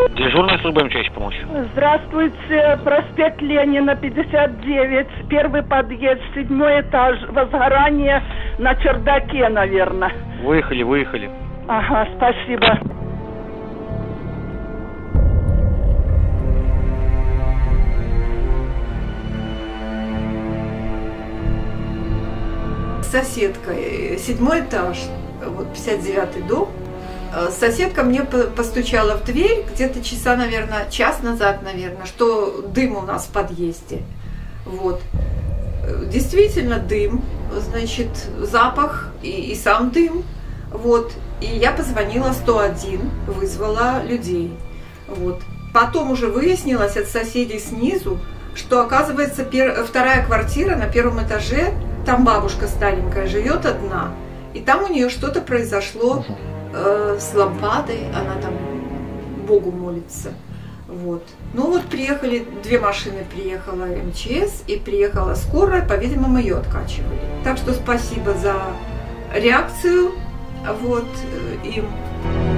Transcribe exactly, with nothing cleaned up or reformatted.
Дежурная служба МЧС помочь. Здравствуйте, проспект Ленина, пятьдесят девять, первый подъезд, седьмой этаж, возгорание на чердаке, наверное. Выехали, выехали. Ага, спасибо. Соседка, седьмой этаж, вот пятьдесят девятый дом. Соседка мне постучала в дверь где-то часа, наверное, час назад, наверное, что дым у нас в подъезде. Вот. Действительно дым, значит, запах и, и сам дым. Вот. И я позвонила сто один, вызвала людей. Вот. Потом уже выяснилось от соседей снизу, что, оказывается, пер... вторая квартира на первом этаже, там бабушка старенькая живет одна, и там у нее что-то произошло э, с лампадой, она там Богу молится. Вот. Ну вот приехали, две машины приехала МЧС и приехала скорая, по-видимому, ее откачивали. Так что спасибо за реакцию вот, им.